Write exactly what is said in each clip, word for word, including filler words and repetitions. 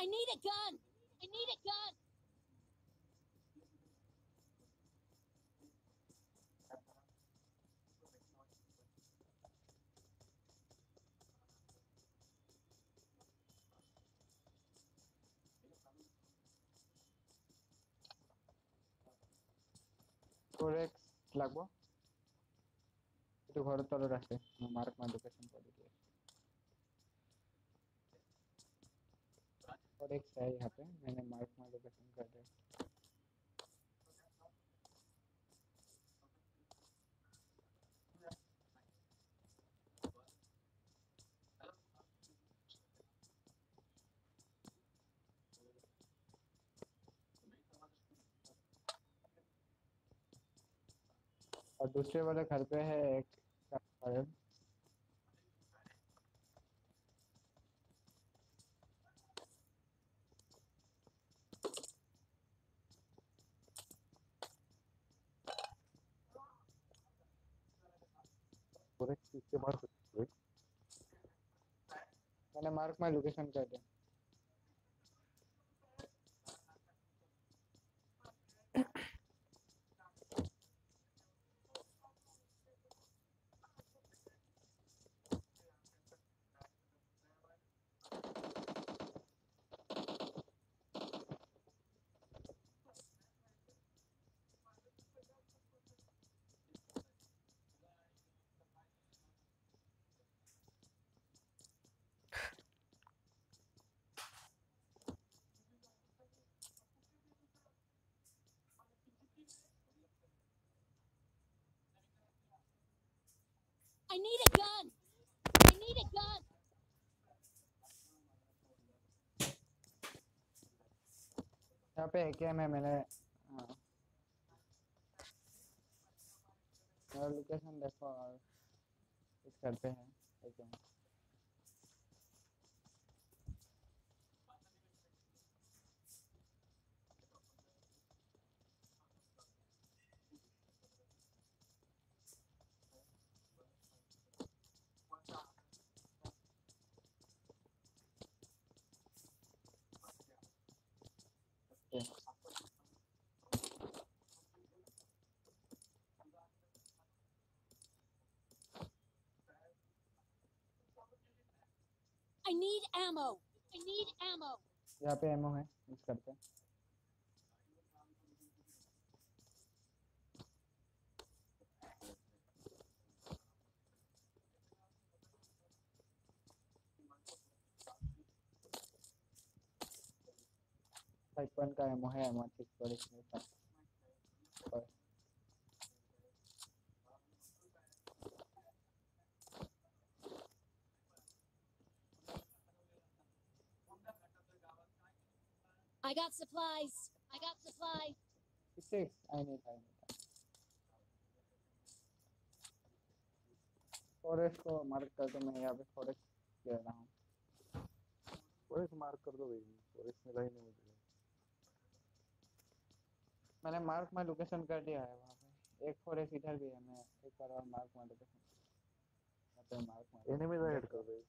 I need a gun. I need a gun. four x লাগবো একটু ঘরের তলে রাখে মার্ক মাই লোকেশন করে दिए four x है यहाँ पे मैंने मार्क माई लोकेशन कर दिया और दूसरे वाले घर पे है एक फायर फोर एक्स इससे मार सकते हो मैंने मार्क माई लोकेशन कर दिया I need a gun. I need a gun. यहाँ पे एक है मैं मैंने हाँ मेरा लोकेशन देखो और इस घर पे है एक है I need ammo. I need ammo. यहाँ पे एमओ है इस घर पे फाइव पॉइंट का एमओ है एमओ सिक्स पर इसमें पर I got supplies. I got supplies. six I need I need forest को मार्क कर दो मैं यहाँ पे फॉरेस्ट ले रहा हूँ फोर एक्स मार्क कर दो भाई फोर एक्स मिला ही नहीं मुझे मैंने मार्क माई लोकेशन कर दिया है वहाँ पे एक फॉरेस्ट इधर भी है मैं एक बार और मार्क माई लोकेशन यहाँ पे मार्क माई एनिमीज ऐड कर दो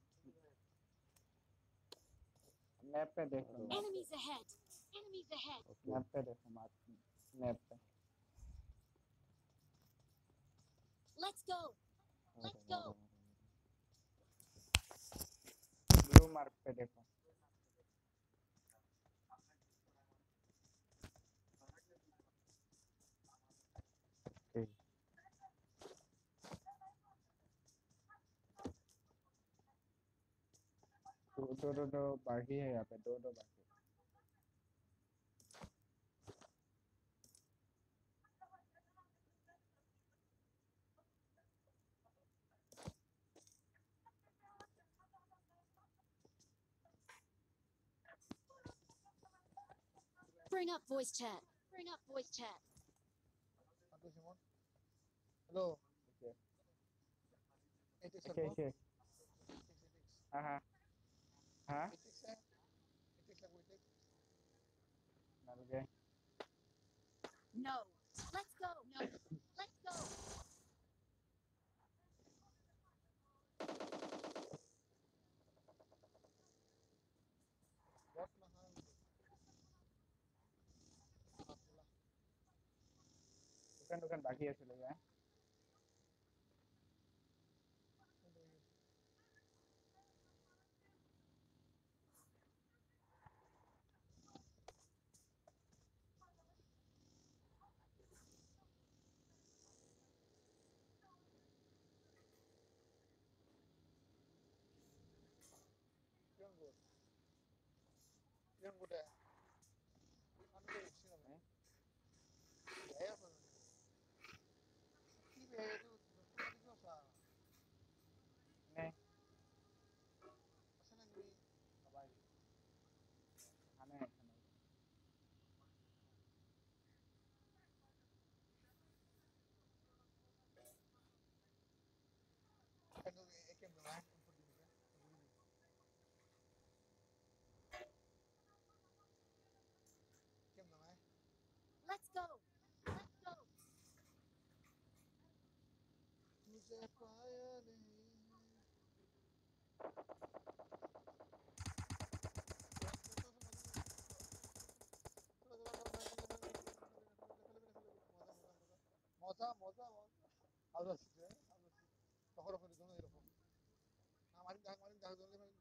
मैप पे देख लो Enemies ahead. Enemies ahead. Okay map पे देखो मार्क मैप पे Let's go. Let's go. Blue mark पे देखो ओके दो दो दो दो बागी है यहाँ पे दो दो बागी Bring up voice chat. Bring up voice chat. Hello. Okay. It is Okay, okay. हाँ हाँ हाँ It is a. It is a with it. मिल गए No. Let's go. No. Let's go. What Mahan? दुकान दुकान बाकी है चले गए Yang good. Yang good है. Ano ba yung sinabi? Kaya ba? Hindi ba ito? Ano ba sa? नहीं Asa na ni? हमारे हमें ऐसा नहीं Ano eh kem na? Kem na? Let's go. Let's go. तुझे पाया नहीं. Moza, moza, moza. Habla así, ¿eh? Habla así. Mejor ofrece uno de los ojos. Ah, marín, marín, marín, marín, marín.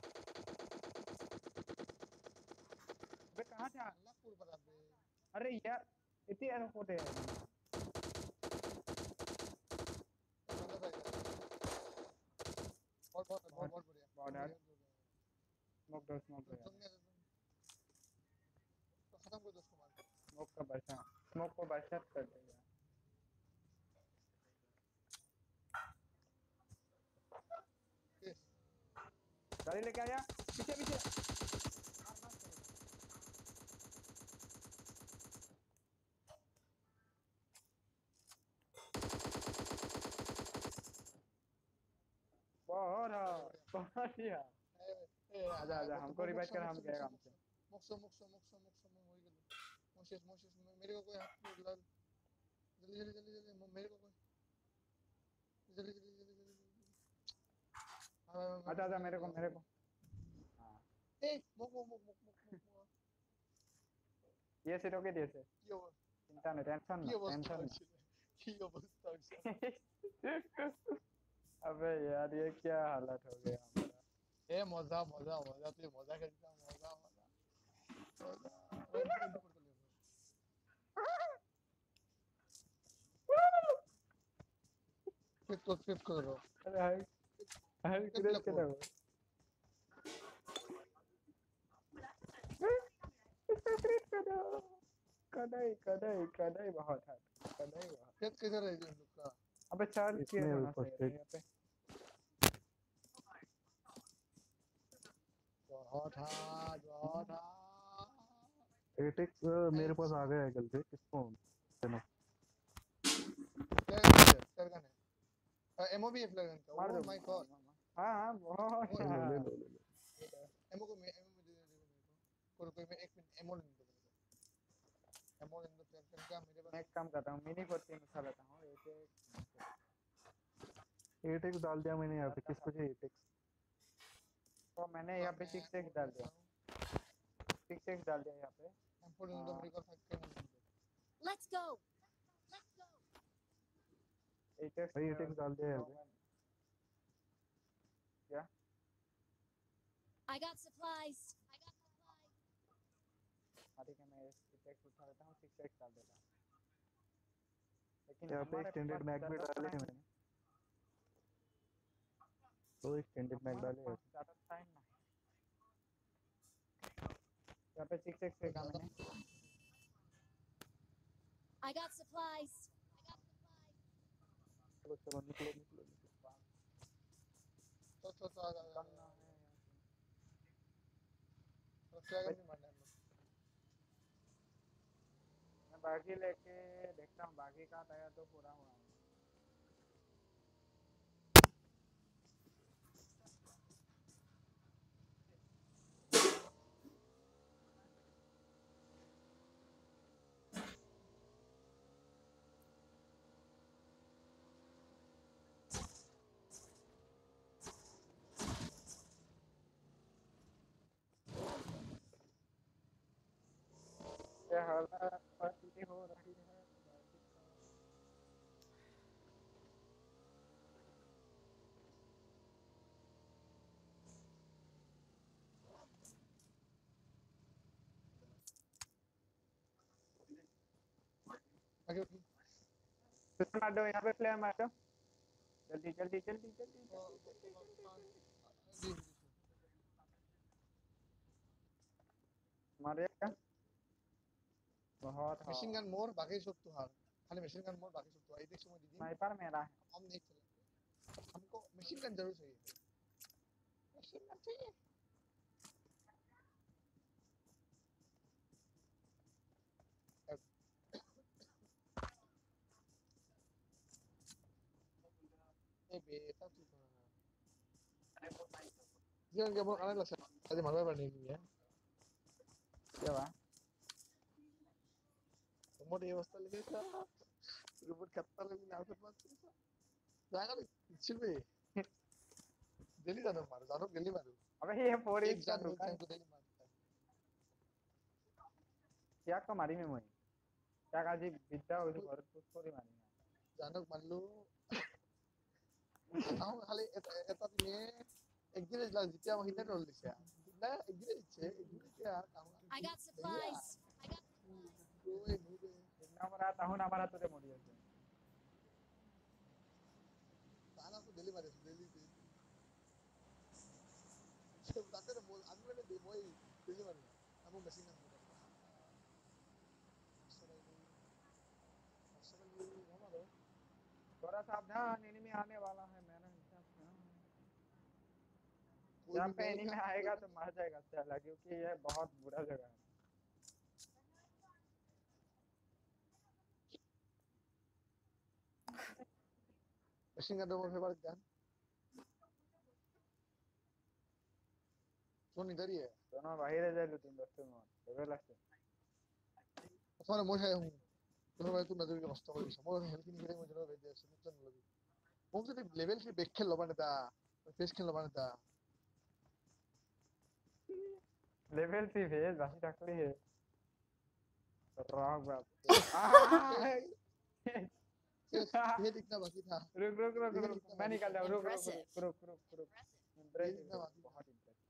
अबे कहाँ जा Allah pur barabe. अरे यार इतनी airport है बहुत बहुत बहुत बहुत बढ़िया. बहुत यार स्मोक दो स्मोक दो तुमने तो खत्म कर दो उसको मार. स्मोक का बरसा स्मोक को बरसात कर देगा Yes. गाड़ी लेके आया पीछे पीछे बहुत बहुत बढ़िया आजा आजा हमको रिवाइव कर हम गए काम से मोक्सो मोक्सो मोक्सो मोक्सो मैं वही कर दूं. मोशेस मोशेस मेरे को कोई हाथ में लग. जल्दी जल्दी जल्दी जल्दी मेरे को कोई. जल्दी जल्दी जल्दी जल्दी. आजा आजा मेरे को मेरे को हाँ ए मोक मोक मोक मोक मोक मोक. ये सीटों के दिए से यो चिंता नहीं टेंशन यो ना बस टेंशन ताक. यो बस ताक. ना अबे यार ये क्या हालत हो गया हमारा ए मजा मजा मजा तू मजा करता मजा मजा. वेट कर ले. फिट कर फिट करो. अरे हर हर किधर चला हुआ कदाई कदाई कदाई बहुत है कदाई बहुत फिट किधर है ये लोग का. अबे चार किए इसमें होना ऊपर चाहिए यहाँ पे बहुत हार्ड बहुत हार्ड. एटेक मेरे पास आ गया है गलती किसको देना फ्लैगन है फ्लैगन है. एमओ भी है फ्लैगन का. मार ओह दो माय गॉड. हाँ हाँ बहुत ले लो ले लो ले लो एमओ को मैं एमओ में दे दे मेरे को. कोई कोई मैं एक मिनट एमओ लेने दो मेरे को. एमओ लेने दो फ्लैगन का मेरे मैं पास. एक काम करता हूँ मिनी फोर्टी उठा लेता हूँ एक एटेक डाल दिया मैंने यहाँ पे किस वजह एटेक तो मैंने यहाँ पे सिक्स एक्स डाल दिया सिक्स एक्स डाल दिया यहाँ पे एमओ लेने दो मेरे को फाइव के लेने दो. Let's go. Let's go. Eight x भाई एटेक डाल दिया यहाँ पे क्या I got supplies. I got supplies. हाँ ठीक है मैं सिक्स एक्स उठा लेता हूँ सिक्स एक्स डाल देता हूँ लेकिन यहाँ पे हमारे एक्सटेंडेड पास मैग भी ज़्यादा डाले हैं time- मैंने दो एक्सटेंडेड मैग हमारे डाले पास ज़्यादा टाइम नहीं यहाँ पे सिक्स एक्स फेंका मैंने I got supplies. I got supplies. चलो चलो निकलो निकलो निकलो तो तो तो आ कम जा. ना है तो फ्लैगन भी मारना है. मैं बागी लेके देखता हूँ बागी का तैयार तो पूरा हुआ है क्या हालत हो रही है बागी का आगे की फिर मार दो यहाँ पे फ्लेयर मार दो जल्दी जल्दी जल्दी जल्दी जी मारेगा बहुत मशीन हाँ गन मोर बाकी सब तो हार खाली मशीन गन मोर बाकी सब तो एक समय दीदी स्नाइपर मेरा है हम नहीं चले हमको मशीन गन जरूर चाहिए मशीन गन चाहिए ए बेटा तू jangan kamu kalian lah aja malu apa nih ya क्या हुआ kamu di hostel gitu ribut kata lagi langsung masuk jangan kecil be Delhi जाना मारो जानो दिल्ली मारो अबे ये फोर एक एक जान एक रुका जान को दिल्ली मारो क्या का मारी में मोई क्या का जी बिद्दा उसे भरत को स्टोरी मारी जानो मालू aku kali eta ini egire lah jitia mahina roll disya na egire iche egire kya kamu I got supplies. I got gue gue number आता हूँ नंबर आता तो मोड़ी है sana aku Delhi mari Delhi Delhi তাতে বল আমি মানে মই Delhi mari aku mesin kan थोड़ा सावधान एनिमी आने वाला है मेरा हिसाब से कोई यहाँ भी पे मेरे एनिमी यहाँ आएगा तो मर जाएगा साला क्योंकि ये बहुत बुरा जगह है machine gun আমার favorite gun कौन इधर ही है दोनों बाहर है जाए तीन दोस्तों में लेवल আছে तुम्हारा मोह है हूँ तुम्हारा भाई तू नजर के मस्त हो गई मोर हेल्थ नहीं करे मुझे ना भेज दे सुनते नहीं लगी मोर से लेवल से बैक खेल लबाने था फेस खेल लबाने था लेवल थ्री भेज बाकी टकली है रॉक बाप ये दिखना बाकी था रुक रुक रुक ये रुक दिखना मैं बाकी निकाल था रहा हूँ रुक रुक Impressive. रुक रुक रुक रुक ये इम्प्रेसिव दिखना बाकी था बहुत इम्प्रेसिव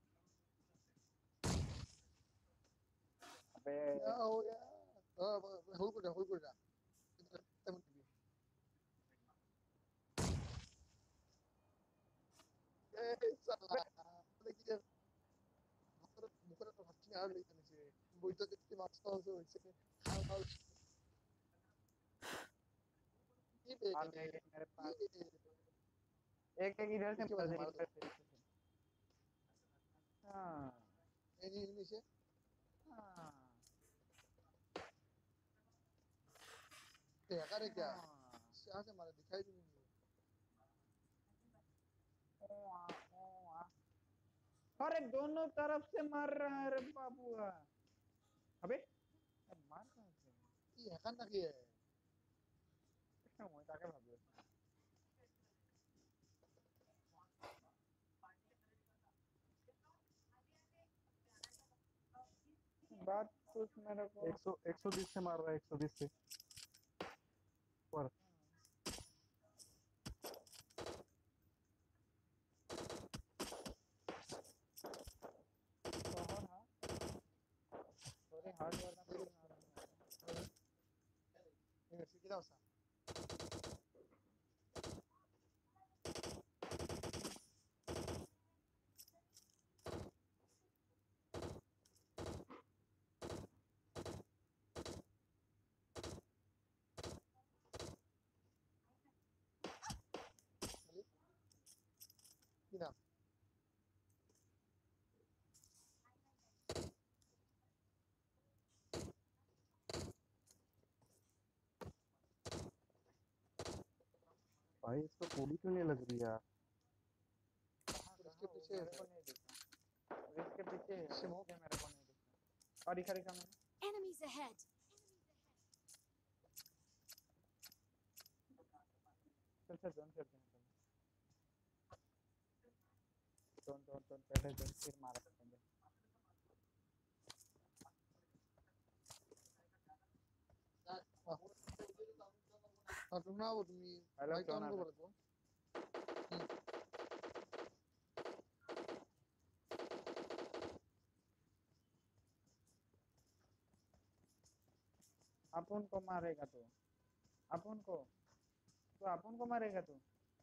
अबे क्या हो गया होल्ड कर होल्ड कर ए साला देखिए मुखर तो हच्ची आ रही है नीचे वो तो कितनी मार्क्स का हो इसे हाउ हाउ ये मार देख देंगे मेरे पास ये एक एक इधर से इसके मार बाद देंगे मार दो इधर से हाँ ये नीचे हाँ क्या करे क्या हाँ यहाँ से मारे दिखाई भी नहीं ओआ ओआ अरे दोनों तरफ से मार रहा है रे बाबूआ अबे अब मार कहाँ से ये kan lagi ya किसने मुझे ताके भाग गया बात कुछ मेरे को एक सौ एक सौ बीस से मार रहा है एक सौ बीस से पर शहर हाँ सॉरी हार्ड वाला भी आ रहा है ini sih kita usah Gina भाई इसको गोली क्यों नहीं लग रही यार इसके पीछे मेरे को नहीं दिखा अब इसके पीछे है इससे इसलिए मेरे को नहीं दिखा और दिखा दिखा मैंने enemies ahead. चल चल जोन खेलते हैं जोन जोन जोन पहले जोन फिर मारा करेंगे हाँ तुम ना वो तुम हेलो माइक जोन ऑन आ को गया बोलो तो अब उनको मारेगा तो अपन को तो अपन को मारेगा तू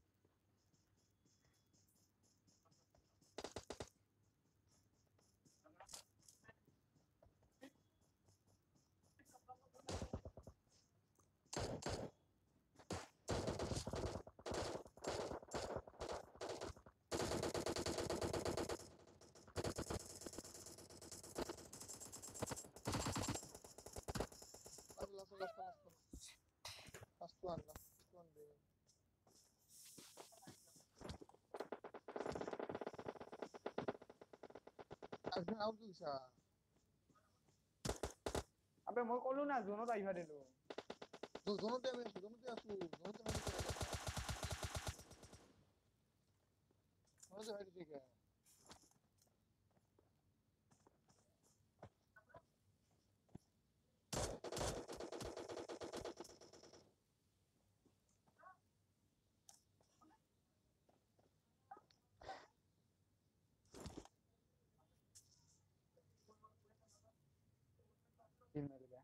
Last one, last one, last one. Last one, last one, baby. I've out to this. अबे মই কলো না জোনত আইবা দিলো জোনতে আমি আছো জোনতে আছো জোনতে আমি করে জোনতে ভাই ঠিক আছে तीन मिल